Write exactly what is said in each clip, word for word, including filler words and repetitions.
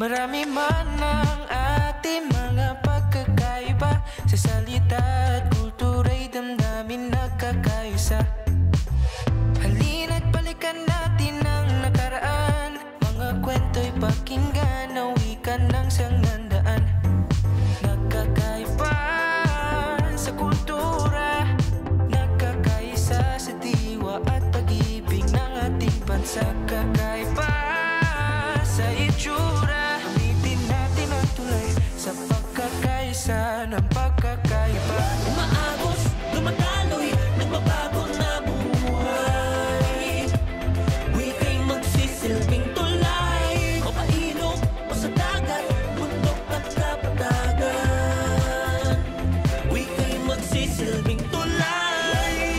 Marami man ang ating mga pagkakaiba, sa salita at kultura'y damdamin nagkakaisa. Halina't balikan natin ang nakaraan, mga kwento'y pakinggan na wika ng sangnandaan. Nagkakaiba sa kultura, nagkakaisa sa diwa at pag-ibig ng ating bansa. Kakaiba sa itsura, gamitin natin ang tulay sa pagkakaisa ng pagkakaiba. Umaagos, dumadaloy, nagbabago na buhay. Wika'y magsisilbing tulay, o pailog o sa dagat, bundok at kapatagan. Wika'y magsisilbing tulay.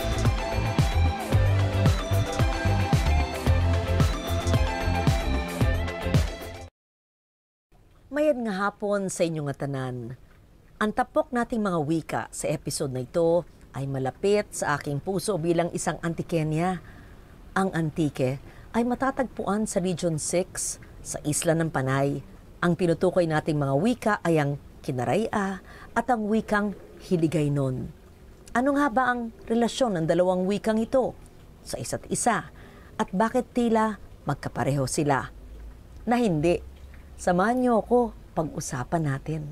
Mayad nga hapon sa inyong tanan. Ang tapok nating mga wika sa episode na ito ay malapit sa aking puso bilang isang Antikenya. Ang Antike ay matatagpuan sa Region six sa Isla ng Panay. Ang tinutukoy nating mga wika ay ang Kinaray-a at ang wikang Hiligaynon. Ano nga ba ang relasyon ng dalawang wikang ito sa isa't isa at bakit tila magkapareho sila? Na hindi. Samahan niyo ako pag-usapan natin.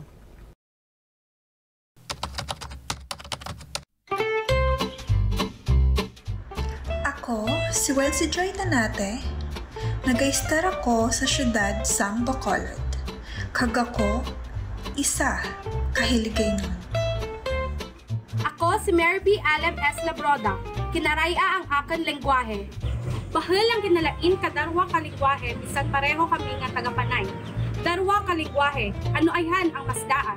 Ako, si Welsi Joy Tanate. Nag-a-star ako sa syudad sang Bacolod. Kag ako, isa, kahiligaynon. Ako si Mary B. Alem S. Labroda. Kinaray-a ang aking lengguwahe. Bahal ang kinalain kadarwa kalingwahe, bisan pareho kami nga taga-Panay. Darwa kalingwahe, ano ayhan ang masdaan?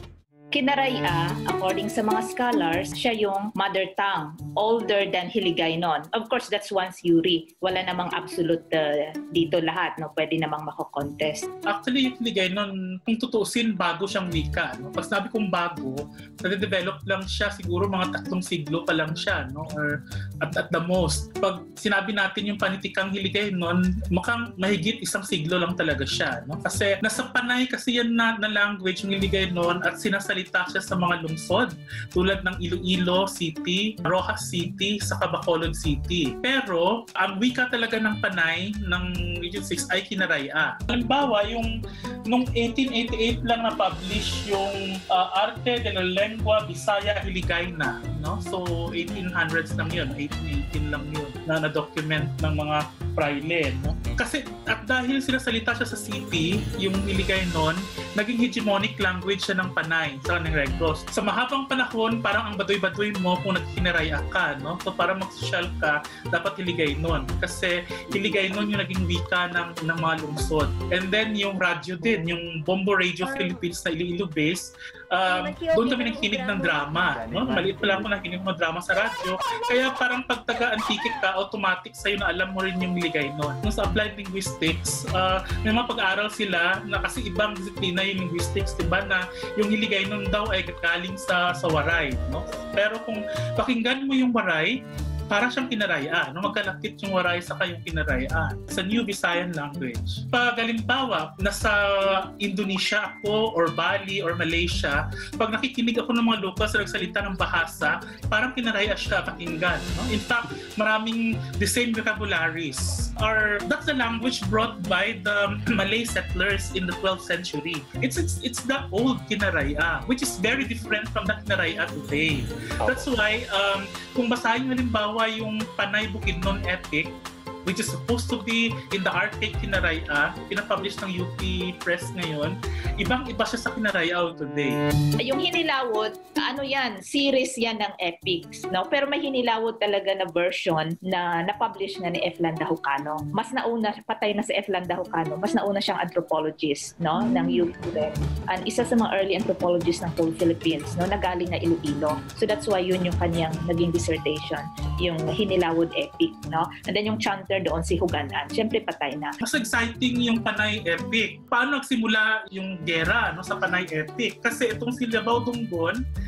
Kinaray-a, according sa mga scholars, siya yung mother tongue, older than Hiligaynon. Of course, that's one theory. Wala namang absolute uh, dito lahat, no? Pwede namang mako-contest. Actually, yung Hiligaynon, kung tutuusin, bago siyang wika. No? Pag sabi kong bago, nade-develop lang siya, siguro mga tatlong siglo pa lang siya, no? Or at, at the most. Pag sinabi natin yung panitikang Hiligaynon, mukhang mahigit isang siglo lang talaga siya. No? Kasi nasa Panay kasi yan na, na language ng Hiligaynon at sinasalita siya sa mga lungsod tulad ng Iloilo City, Rojas City, sa Bacolod City. Pero ang wika talaga ng Panay ng Region six ay Kinaray-a. Halimbawa, yung nung eighteen eighty-eight lang na-publish yung uh, Arte de la Lengua Visaya Hiligayna, no? So eighteen hundreds lang yun, eighteen eighteen lang yun na na-document ng mga praile, no? Kasi at dahil sila salita siya sa city, yung Hiligaynon, naging hegemonic language siya ng Panay sa ng Red Cross. Sa mahabang panahon, parang ang baduy-baduy mo kung nagkinaraya ka, no? So para mag-social ka, dapat Hiligaynon. Kasi Hiligaynon yung naging wika ng, ng mga lungsod. And then yung radio din, yung Bombo Radio Philippines na Iloilo base, um, doon kami nagkinig ng drama, no? Maliit pa lang ako nakinig ng drama sa radyo. Kaya parang pag taga-Antique ka, automatic sa'yo na alam mo rin yung Hiligaynon. Nung sa applied linguistics, uh, may mga pag-aaral sila na kasi ibang disiplina yung linguistics, diba, na yung Hiligaynon daw ay galing sa sa Waray, no? Pero kung pakinggan mo yung Waray, para siyang Kinaray-a, no? Magkalapit yung Waray sa kayong Kinaray-a sa New Visayan language. Pag halimbawa, nasa Indonesia ako or Bali or Malaysia, pag nakikinig ako ng mga locals na nagsalita ng bahasa, parang Kinaray-a siya pakinggan, no? In fact, maraming the same vocabularies. Or that's the language brought by the Malay settlers in the twelfth century. It's it's, it's the old Kinaray-a, which is very different from the Kinaray-a today. That's why um, kung basahin halimbawa yung Panay Bukidnon epic, which is supposed to be in the Arctic Kinaray-a, pinapublish ng U P Press ngayon, ibang-iba siya sa Kinaray-a today. Yung Hinilawod, ano yan, series yan ng epics, no? Pero may Hinilawod talaga na version na na-publish nga ni F. Landahucano. Mas nauna, patay na si F. Landahucano, mas nauna siyang anthropologist, no? Ng U P rin. And isa sa mga early anthropologists ng whole Philippines, no? Nagaling na Iloilo. So that's why yun yung kanyang naging dissertation, yung Hinilawod epic, no? And then yung chanter doon si Huganan, siyempre patay na. Mas exciting yung Panay epic. Paano nagsimula yung gera, no, sa Panay epic? Kasi itong si Labaw Dunggon,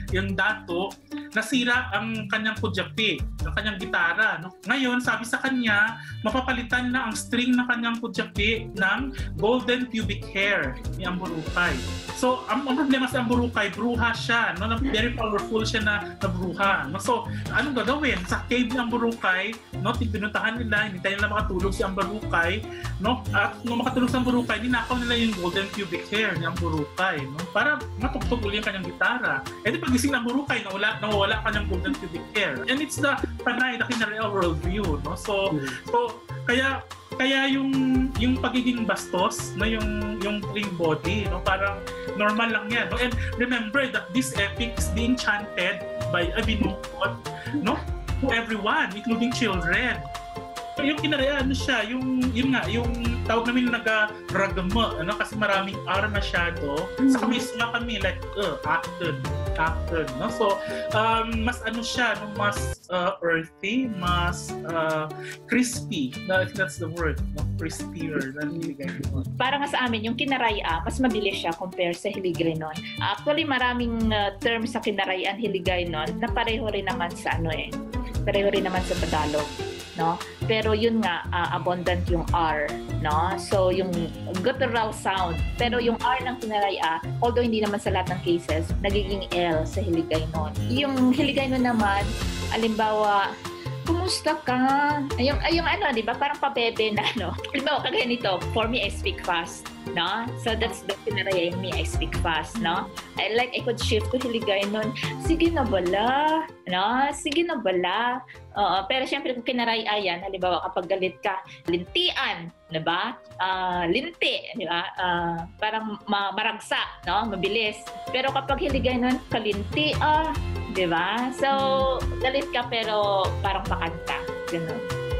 yung dato, nasira ang kanyang kudyapi, ang kanyang gitara. No? Ngayon, sabi sa kanya, mapapalitan na ang string ng kanyang kudyapi ng golden pubic hair ni Amburukay. So, ang, ang problema sa Amburukay, bruha siya. No? Very powerful siya na, na bruha. No? So, anong gagawin? Sa cave ni Amburukay, no? Pinuntahan nila, hindi tayo nila makatulog si Amburukay. No? At nung makatulog si Amburukay, ninakaw nila yung golden pubic hair ni Amburukay. No? Para matugtog ulit yung kanyang gitara. E di pagising ng Amburukay, nawala, nawala kanyang golden pubic hair. And it's the Panay, the Kinaray-a worldview. No? So, so kaya kaya yung yung pagiging bastos, no, yung yung plain body, no, parang normal lang yan, no? And remember that this epic is being chanted by a binukod, no, to everyone, including children. Yung Kinaray-a, ano siya, yung yun nga, yung tawag namin naga-ragama, ano, kasi maraming R masyado. Mm-hmm. Sa kami nga kami like uh, acted, acted, no. So um, mas ano siya, no, mas uh, earthy, mas uh, crispy. No, I think that's the word, no, crispier than Hiligaynon. Para nga sa amin, yung Kinaray-a, mas mabilis siya compare sa Hiligaynon. Actually, maraming uh, terms sa Kinaray-a and Hiligaynon na pareho rin naman sa ano eh, pareho rin naman sa Tagalog. No? Pero yun nga, uh, abundant yung R, no? So yung guttural sound. Pero yung R ng Kinaray-a, although hindi naman sa lahat ng cases, nagiging L sa Hiligaynon. Yung Hiligaynon naman, alimbawa, kumusta ka? Ay, yung, ay, yung ano, di ba? Parang pabebe na, no? Alimbawa, kagaya nito, for me, I speak fast. No? So that's the Kinaray-a in me, I speak fast, no? I like, I could shift to Hiligaynon. Sige na bala, no? Sige na bala. Oo, pero syempre kung Kinaray-a yan, halimbawa kapag galit ka, lintian, di ba? Uh, linti, di ba? Uh, parang ma- maragsa, no? Mabilis. Pero kapag Hiligaynon, kalinti, ah, di ba? So, galit ka pero parang makanta. Ganun.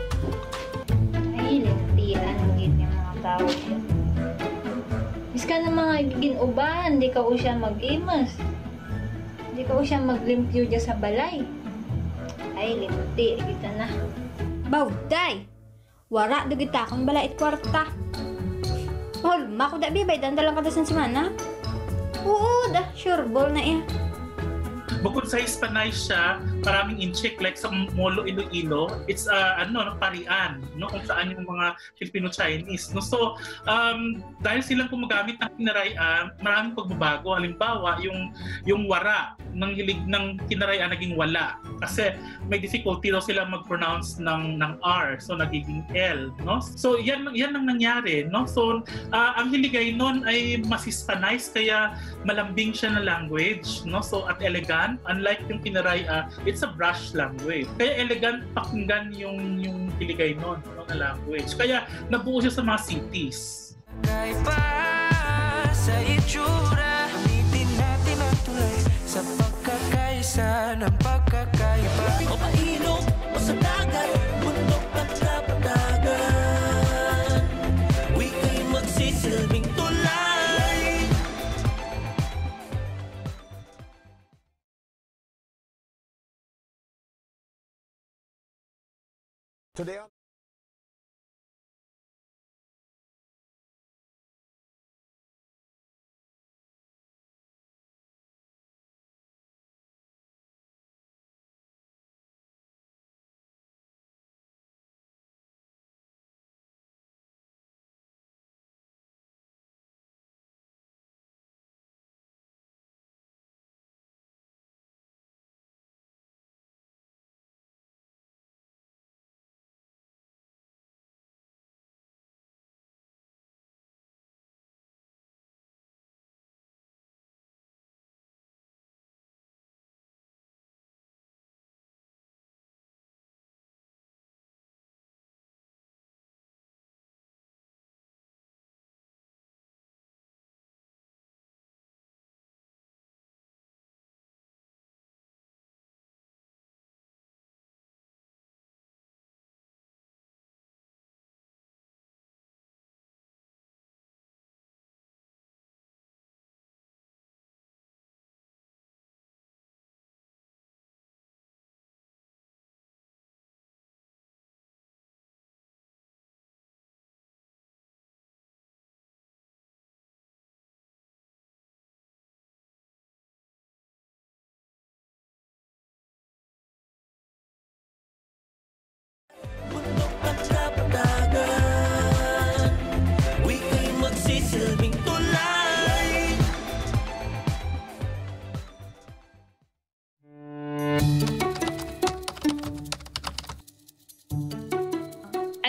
Ay, lintian, hindi yung mga tao. Bis ka na mga ginuban, di ka o siya mag-imas. Di ka o siya maglimpyo dyan sa balay. Ay, linti, kita na. Bawday! Wara, dugita akong balait kwarta. Paul, mako da bibay, dandalang kada sa semana? Oo, da, sure, ball na iya. Bukod sa Hispanay siya, maraming incheck like sa Molo Iloilo, it's uh, ano, parian, no, kung saan yung mga Filipino-Chinese, no. So, um, dahil silang gumagamit ng Kinaray-a, maraming pagbabago. Halimbawa, yung yung wara ng hilig ng Kinaray-a naging wala kasi may difficulty daw sila mag-pronounce ng ng R, so nagiging L, no. So, yan yan ang nangyari, no. So, uh, ang Hiligaynon ay mas Hispanize kaya malambing siya na language, no. So, at elegant. Unlike yung Kinaray-a, it's a brush language. Kaya elegant pakinggan yung yung Hiligaynon, no, na language. Kaya nabuo siya sa mga cities. Kaiba sa itsura, gamitin natin ang tulay sa pagkakaisa ng pagkakaiba. O pailog o sa dagat, bundok at kapatagan, wika'y magsisilbing tulay. Today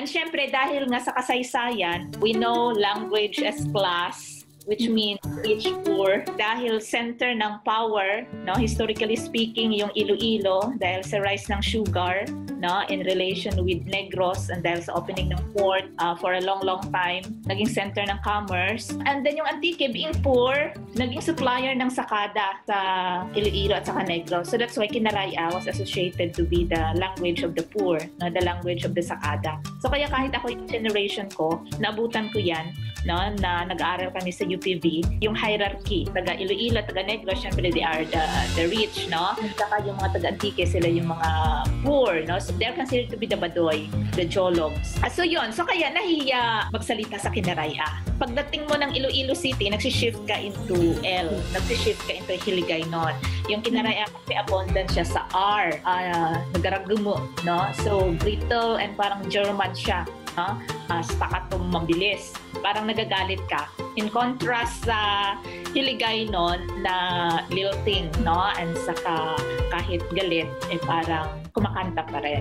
And syempre, dahil nga sa kasaysayan, we know language as class, which means rich, poor. Dahil center ng power, no, historically speaking, yung Iloilo, dahil sa rise ng sugar, no, in relation with Negros, and dahil sa opening ng port uh, for a long, long time, naging center ng commerce. And then yung Antique, being poor, naging supplier ng sakada sa Iloilo at saka Negros. So that's why Kinaray-a was associated to be the language of the poor, no, the language of the sakada. So kaya kahit ako yung generation ko, naabutan ko yan, no, na nag-aaral kami sa U P V, yung hierarchy, taga Iloilo, taga Negros, syempre they are the, the rich, no? At saka yung mga taga Antique, sila yung mga poor, no? So they're considered to be the badoy, the jologs. Ah, so yun, so kaya nahiya magsalita sa Kinaray-a. Pagdating mo ng Iloilo City, nagsishift ka into L, nagsishift ka into Hiligaynon. Yung Kinaray-a kasi abundant siya sa R, uh, nagaragumo, no? So brittle and parang German siya. No? Uh, staccato, mabilis. Parang nagagalit ka. In contrast sa Hiligaynon na lilting, no? And saka kahit galit, eh parang kumakanta pa rin.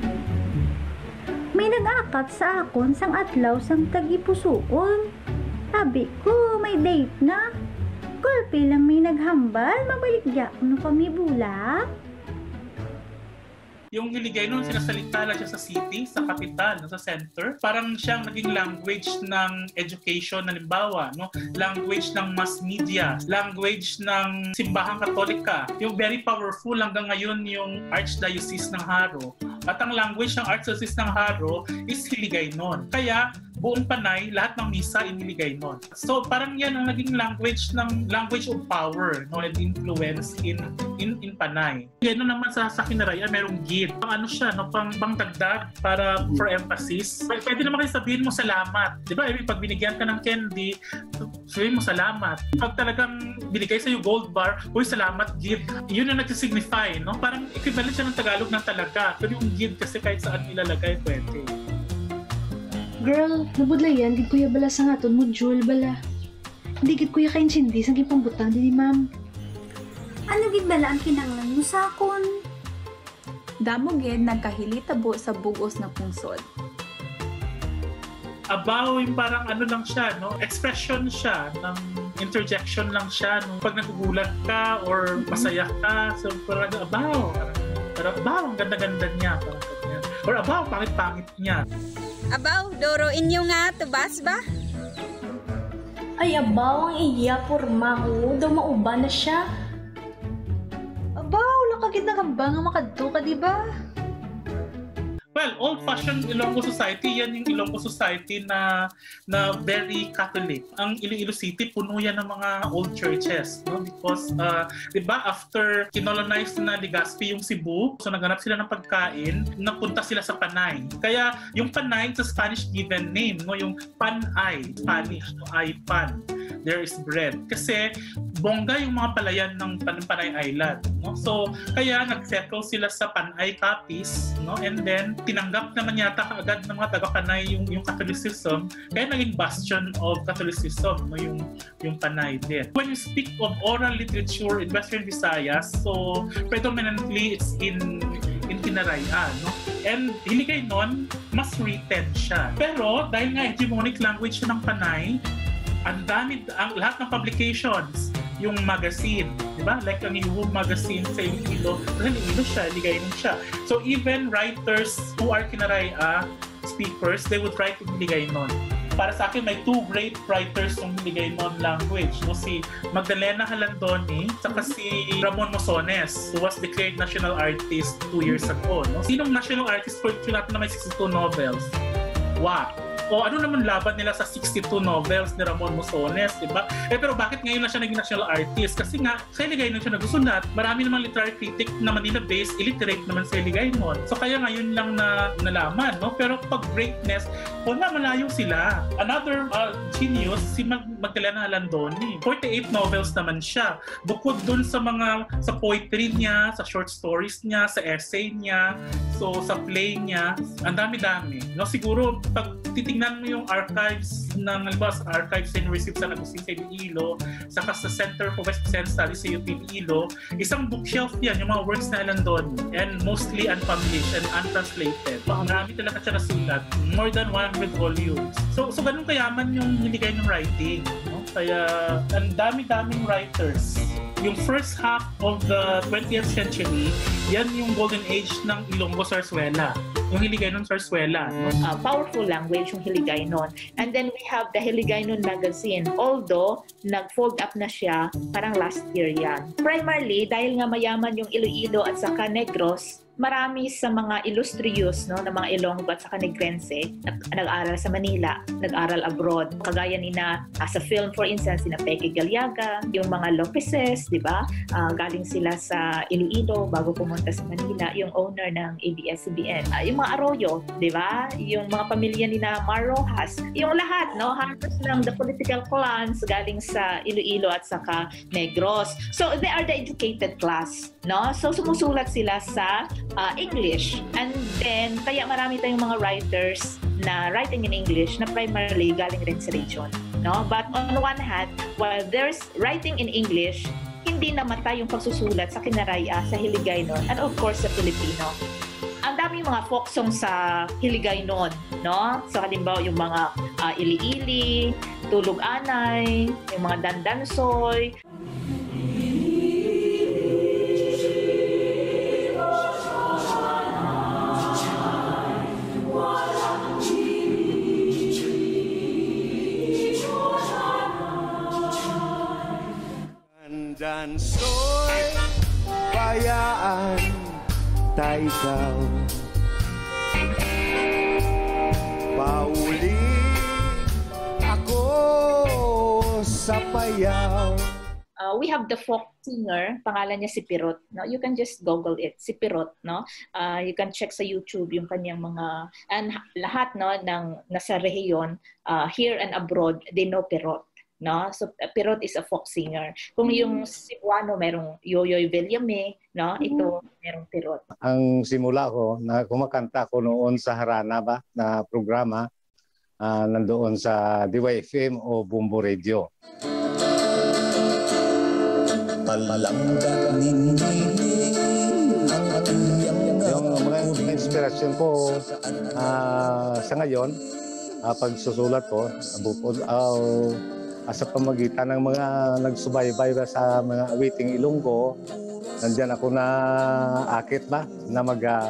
May nag-akat sa akon sang adlaw sang tagipusoon. Sabi ko, may date na. Kulpi lang may naghambal, mabaligya ko kami bulak. Yung Hiligaynon, sinasalita lang siya sa city, sa capital, sa center. Parang siyang naging language ng education, halimbawa, no? Language ng mass media, language ng simbahang katolika. Yung very powerful hanggang ngayon yung Archdiocese ng Haro. At ang language ng Archdiocese ng Haro is Hiligaynon. Kaya buong Panay, lahat ng misa in Hiligaynon. So parang yan ang naging language ng language of power, no, and influence in in in Panay. Gano'n naman sa sa Kinaray-a, merong gid. Pang ano siya, no, pang pang dagdag para for emphasis. Pwede naman kayo sabihin mo salamat. 'Di ba? Pag binigyan ka ng candy, sabihin mo salamat. Pag talagang binigay sa iyo gold bar, uy, salamat, gid. Yun ang nagsi-signify, no? Parang equivalent siya ng Tagalog ng talaga. Pero yung gid kasi kahit saan ilalagay, pwede. Girl, nabudlay yan, gid kuya bala sa ngaton mo, Jul bala. Hindi gid kuya kaintindi, sang gipambutang din ni ma'am. Ano gid bala ang kinanglan mo sa akon? Damo gid nagkahilitabo sa bugos na pungsod. Abaw, yung parang ano lang siya, no? Expression siya, ng interjection lang siya, no? Pag nagugulat ka or masaya ka, so parang abaw, parang abaw, ang ganda-ganda niya, parang ganyan. Or abaw, pangit-pangit niya. Abaw, doro inyo nga, tubas ba? Ay, abaw, ang iya, porma ko. Daw mauba na siya. Abaw, lakagid na kamba nga makadto ka, di ba? Well, old-fashioned Ilonggo society, yan yung Ilonggo society na na very Catholic. Ang Iloilo City, puno yan ng mga old churches, no? Because, uh, di ba, after kinolonize na Legazpi yung Cebu, so naghanap sila ng pagkain, napunta sila sa Panay. Kaya yung Panay, it's a Spanish given name, no? Yung Panay, Spanish, no? Ay pan. There is bread. Kasi bongga yung mga palayan ng Panay Island, no? So kaya nag-settle sila sa Panay Capiz, no? And then tinanggap naman yata kaagad ng mga taga-Panay yung yung Catholicism, kaya naging bastion of Catholicism, no? Yung yung Panay din. When you speak of oral literature in Western Visayas, so predominantly it's in in Kinaray-a, no? And Hiligaynon, mas written siya. Pero dahil nga hegemonic language ng Panay, ang dami, ang lahat ng publications, yung magazine, di ba? Like ang Iwo magazine sa Iloilo, kasi Iloilo siya, Hiligaynon siya. So even writers who are Kinaray-a speakers, they would write in Hiligaynon. Para sa akin, may two great writers ng Hiligaynon language, no? Si Magdalena Halandoni, saka si Ramon Mosones, who was declared national artist two years ago, no? Sinong national artist for natin na may sixty-two novels? Wow! O ano naman laban nila sa sixty-two novels ni Ramon Mosones, di ba? Eh pero bakit ngayon na siya naging national artist? Kasi nga, sa Hiligaynon siya nagusulat. Marami namang literary critic na Manila-based, illiterate naman sa Hiligaynon. So kaya ngayon lang na nalaman, no? Pero pag greatness, wala, malayo sila. Another uh, genius, si Mag- Magdalena Halandoni. forty-eight novels naman siya. Bukod dun sa mga, sa poetry niya, sa short stories niya, sa essay niya, so sa play niya, ang dami-dami. No? Siguro, pag titig tingnan mo yung archives ng, halimbawa sa archives and receipts sa Agustin sa Iloilo, saka sa Center for West Visayas Studies sa U P Iloilo, isang bookshelf yan, yung mga works na ilan doon, and mostly unpublished and untranslated. Marami talaga siya nasulat, more than one hundred volumes. So, so ganun kayaman yung Hiligaynon writing. No? Kaya, ang dami-daming writers. Yung first half of the twentieth century, yan yung golden age ng Ilonggo Zarzuela. Yung Hiligaynon Zarzuela. No? Uh, powerful language yung Hiligaynon. And then we have the Hiligaynon magazine. Although, nag-fold up na siya, parang last year yan. Primarily, dahil nga mayaman yung Iloilo at saka Negros, marami sa mga illustrious no, na mga Ilonggo at saka Negrense nag- nag-aral sa Manila, nag-aral abroad. Kagaya ni na uh, sa film, for instance, sina Peque Galiaga, yung mga Lopezes, di ba? Uh, galing sila sa Iloilo bago pumunta sa Manila. Yung owner ng A B S C B N. Uh, yung mga Arroyo, di ba? Yung mga pamilya ni na Mar Rojas. Yung lahat, no? Halos ng the political clans galing sa Iloilo at saka Negros. So, they are the educated class, no? So, sumusulat sila sa Uh, English. And then, kaya marami tayong mga writers na writing in English na primarily galing rin sa region. No? But on one hand, while there's writing in English, hindi namatay yung pagsusulat sa Kinaray-a, sa Hiligaynon, and of course sa Filipino. Ang daming mga folk songs sa Hiligaynon, no? So halimbawa yung mga uh, Ili-ili, Tulog-anay, yung mga Dandansoy. Dansoy, bayaan ta ikaw. Pauli ako sa payaw. Uh, we have the folk singer, pangalan niya si Pirot. No? You can just Google it, si Pirot. No? Uh, you can check sa YouTube yung kanyang mga, and lahat no, ng nasa rehiyon, uh, here and abroad, they know Pirot. No? So, Pirot is a folk singer. Kung yung Cebuano, merong Yoyoy Villame, no? Ito, merong Pirot. Ang simula ko, na kumakanta ko noon sa Harana ba, na programa, uh, nandoon sa D Y F M o Bumbo Radio. Yung mga inspirasyon ko uh, sa ngayon, uh, pagsusulat ko, bukod uh, sa pamagitan ng mga nagsubaybay sa mga awiting Ilonggo, nandiyan ako na akit ba na mag uh,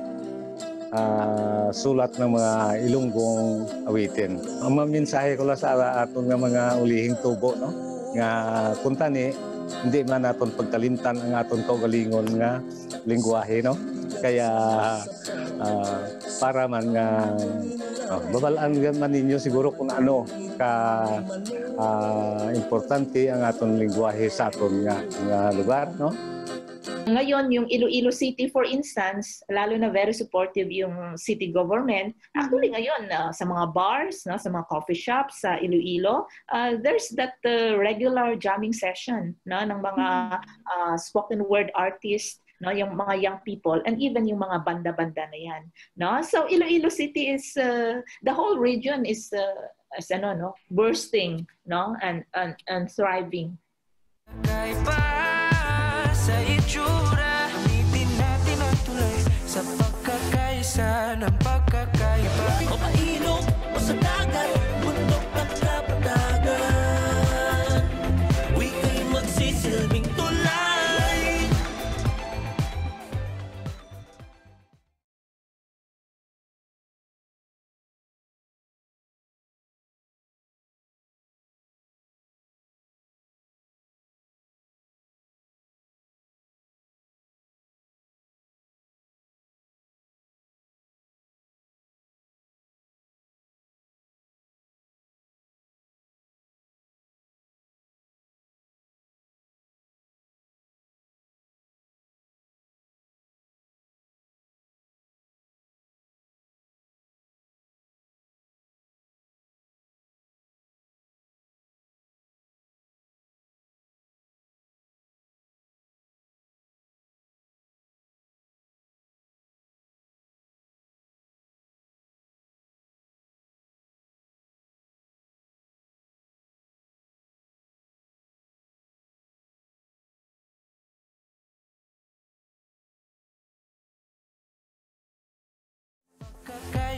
uh, sulat ng mga Ilonggong awitin. Ang mga mensahe ko lang sa aton ng mga ulihing tubo, no? Nga kunta ni hindi man naton pagkalimtan ang aton kaugalingon nga lingwahe, no? Kaya uh, para man nga uh, babalaan man ninyo siguro kung ano ka uh, importante ang aton lingwahe sa aton nga, nga lugar, no? Ngayon, yung Iloilo City, for instance, lalo na very supportive yung city government. Actually, ngayon, uh, sa mga bars, no, sa mga coffee shops sa Iloilo, uh, there's that uh, regular jamming session no, ng mga uh, spoken word artists, no, yung mga young people, and even yung mga banda-banda na yan. No? So, Iloilo City is, uh, the whole region is uh, as ano, no, bursting, no, and, and, and thriving. Kakaiba sa itsura, gamitin natin ang tulay sa pagkakaisa ng pagkakaiba. O pailog o sa dagat, bundok at kapatagan, wika'y magsisilbing tulay.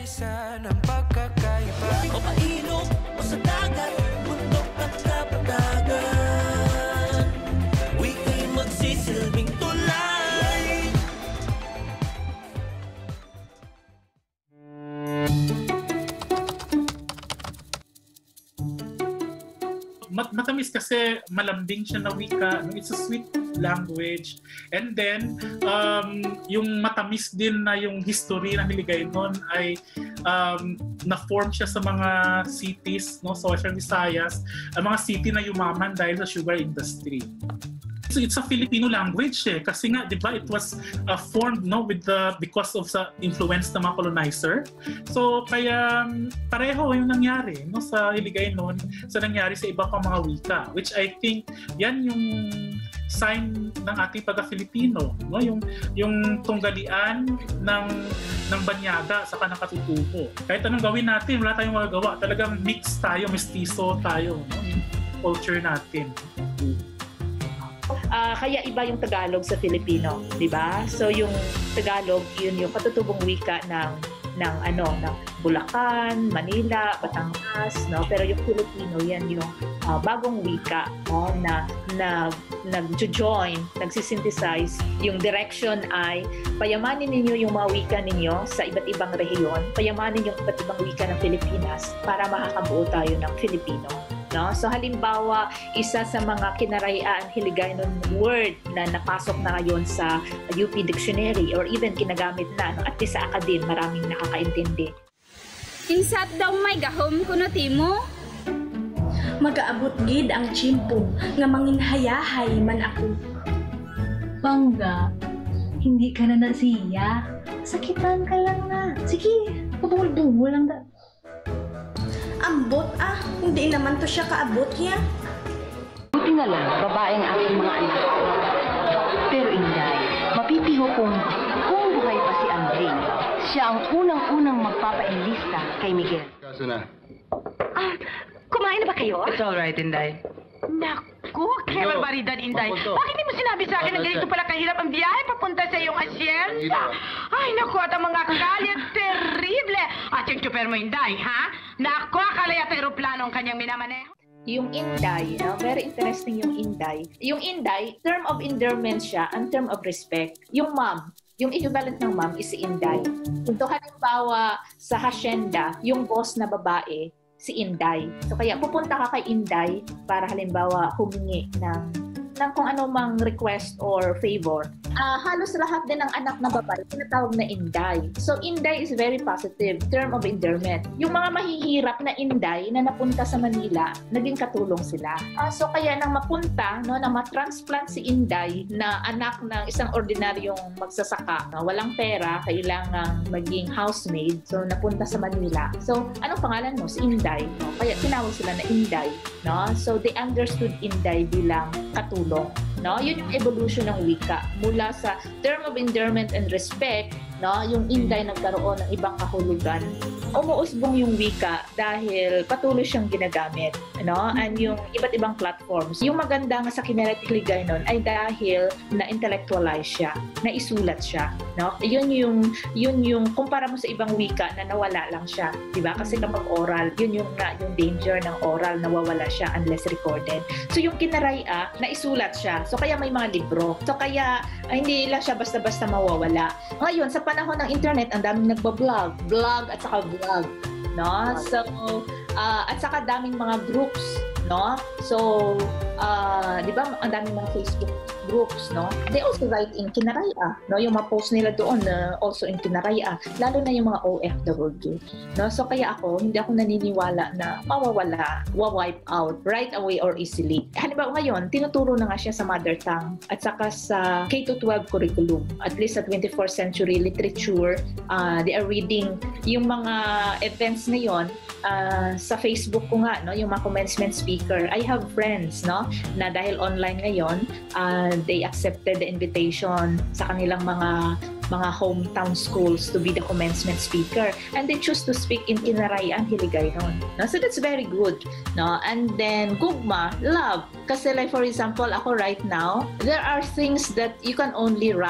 pagkakaisa ng pagkakaiba. O pailog o sa dagat, bundok at kapatagan, wika'y magsisilbing tulay. Mat matamis kasi malambing siya na wika. It's a sweet language. And then, um, yung matamis din na yung history ng Hiligaynon ay um, na-form siya sa mga cities, no? So, sa Visayas, ang mga city na yumaman dahil sa sugar industry. So it's a Filipino language eh. Kasi nga, di ba, it was uh, formed no, with the, because of sa influence ng mga colonizer. So kaya um, pareho yung nangyari no, sa Hiligaynon sa nangyari sa iba pang mga wika. Which I think yan yung sign ng ating pagka-Filipino. No? Yung, yung tunggalian ng, ng banyaga sa kanang katutubo. Kahit anong gawin natin, wala tayong magagawa. Talagang mix tayo, mestizo tayo. No? Yung culture natin. Uh, kaya iba yung Tagalog sa Filipino, di ba? So yung Tagalog, yun yung katutubong wika ng ng ano, ng Bulacan, Manila, Batangas, no? Pero yung Filipino, yan yung uh, bagong wika, no? na na nag-join, nagsisynthesize. Yung direction ay payamanin ninyo yung mga wika ninyo sa iba't ibang rehiyon, payamanin yung iba't ibang wika ng Pilipinas para makakabuo tayo ng Filipino. No? So halimbawa, isa sa mga Kinaray-a ang Hiligaynon word na napasok na ngayon sa U P Dictionary or even ginagamit na, no? At least sa academe, maraming nakakaintindi. Insat daw may gahom kuno timo. Magaabot gid ang chimpo nga manginhayahay man ako. Bangga, hindi ka na na siya. Sakitan ka lang na. Sige, pabungol-bungol lang da. Ambot ah, hindi naman to siya kaabot niya. Buti na lang, babae ang aking mga anak. Pero Inday, mapipiho kung kung buhay pa si Andre. Siya ang unang-unang magpapa-enlista kay Miguel. Kaso na. Ah, kumain na ba kayo? It's alright, Inday. Naku, kaya barbaridad, Inday. Bakit di mo sinabi sa akin na ganito pala kahirap ang biyahe papunta sa iyong asyenda? Ay, naku, at ang mga kalye, terrible. At yung tsuper mo, Inday, ha? Naku, akala yata aeroplano ang kanyang minamaneho. Yung Inday, no? Very interesting yung Inday. Yung Inday, term of endearment siya, and term of respect. Yung mom, yung equivalent ng mom is si Inday. Ito halimbawa sa hacienda, yung boss na babae, si Inday. So kaya pupunta ka kay Inday para halimbawa humingi ng, ng kung ano mang request or favor. Uh, halos lahat din ng anak na babae tinatawag na Inday. So Inday is very positive, term of endearment. Yung mga mahihirap na Inday na napunta sa Manila, naging katulong sila. Uh, so kaya nang mapunta, no, na ma-transplant si Inday na anak ng isang ordinaryong magsasaka, no, walang pera, kailangang maging housemaid, so napunta sa Manila. So anong pangalan mo? Si Inday. No? Kaya tinawag sila na Inday. No? So they understood Inday bilang katulong. No, yun yung evolution ng wika mula sa term of endearment and respect, no, yung Inday nagkaroon ng ibang kahulugan. Umuusbong yung wika dahil patuloy siyang ginagamit, no, and yung iba't ibang platforms. Yung maganda nga sa Kinaray-a ay dahil na-intellectualize siya, na-isulat siya, no. Yun yung yun yung kumpara mo sa ibang wika na nawala lang siya, di ba? Kasi kapag oral, yun yung nga yung danger ng oral, nawawala siya unless recorded. So yung Kinaray-a, naisulat siya. So kaya may mga libro. So kaya ay, hindi lang siya basta-basta mawawala. Ngayon, sa panahon ng internet, ang daming nagbablog. Blog at saka vlog. No? So, uh, at saka daming mga groups. No? So, uh, di ba, ang daming mga Facebook groups, no? They also write in Kinaray-a, no? Yung mga post nila doon na uh, also in Kinaray-a, lalo na yung mga O F W, no? So kaya ako, hindi ako naniniwala na mawawala, wa-wipe out right away or easily. Halimbawa ngayon, tinuturo na nga siya sa mother tongue at saka sa K to twelve curriculum. At least sa twenty-fourth century literature, uh, they are reading yung mga events ngayon uh, sa Facebook ko nga, no? Yung mga commencement speaker. I have friends, no? Na dahil online ngayon, uh, they accepted the invitation sa kanilang mga mga hometown schools to be the commencement speaker, and they choose to speak in Kinaray-a and Hiligaynon. No? So that's very good. No? And then gugma, love. Kasi like for example, ako right now, there are things that you can only write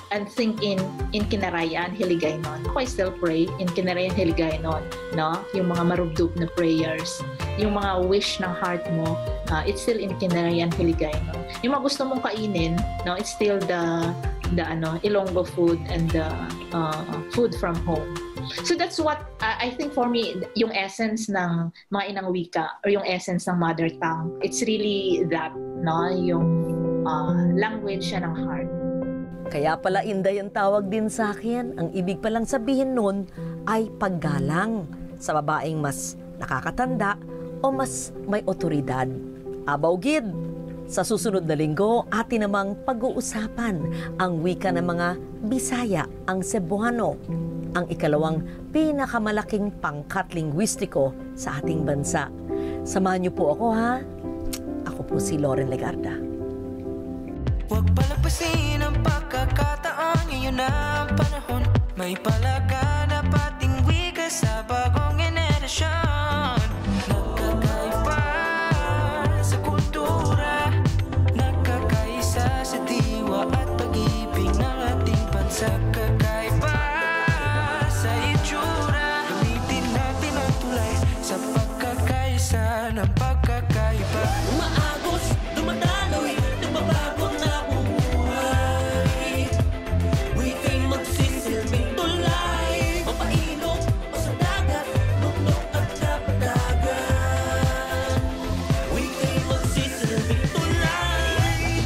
and think in in Kinaray-a and Hiligaynon. Ako I still pray in Kinaray-a and Hiligaynon, no? Yung mga marubdob na prayers, yung mga wish ng heart mo, uh, it's still in Kinaray-a and Hiligaynon. Yung mga gusto mong kainin, no, it's still the the ano, Ilonggo food and the uh, food from home. So that's what uh, I think for me, yung essence ng mga inang wika or yung essence ng mother tongue. It's really that, no, yung uh, language siya ng heart. Kaya pala Inday ang tawag din sa akin. Ang ibig palang sabihin nun ay paggalang sa babaeng mas nakakatanda o mas may otoridad. Abaw gid! Sa susunod na linggo, atin namang pag-uusapan ang wika ng mga Bisaya, ang Cebuano, ang ikalawang pinakamalaking pangkat lingwistiko sa ating bansa. Samahan niyo po ako ha. Ako po si Lauren Legarda. Huwag palapasin ang pagkakataon, ngayon na ang panahon. May palaganap ating wika sa bagong generasyon. Nagkakaiba sa kultura, nagkakaisa sa diwa at pag-ibig ng ating bansa. Kakaiba sa itsura, gamitin natin ang tulay sa pagkakaisa ng pagkakaiba. Umaagos, dumadaloy, nagbabago na buhay. Wika'y magsisilbing tulay, mapailog o sa dagat, bundok at kapatagan. Wika'y magsisilbing tulay.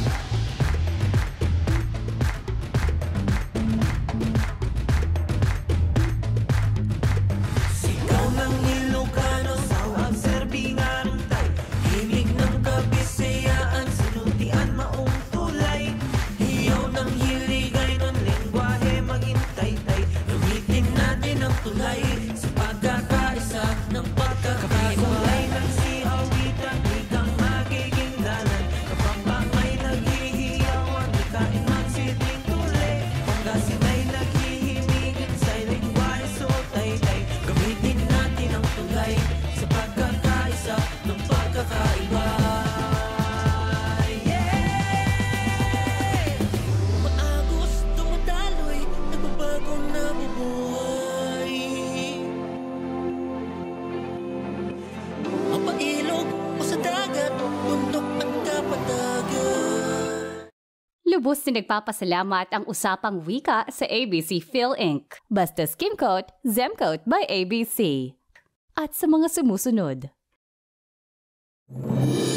Sigaw ng Ilocano, sawang serbingan tay, himig ng Kabisayaan, sinuntian maong tulay. Hiyaw ng Hiligaynon, lengguwahe magintay-tay, gamitin natin ang tulay sa pagkakaisa ng pagkakaiba. Kulay ng siawitan, wikang magiging dalan, kapag bangay naghihiyawan, wikain magsilbing tulay. Pangasinan ay naghihimigin sa lengguwahe sotay-tay, gamitin natin ang tulay sa pagkakaisa ng pagkakaiba. Yeah! Maagos, dumadaloy, nagbabagong nabubuhay. Mapailog o sa dagat, bundok at kapatagan. Lubos na nagpapasalamat ang Usapang Wika sa A B C Phil Incorporated. Basta Skimcoat, Zemcoat by A B C. At sa mga sumusunod.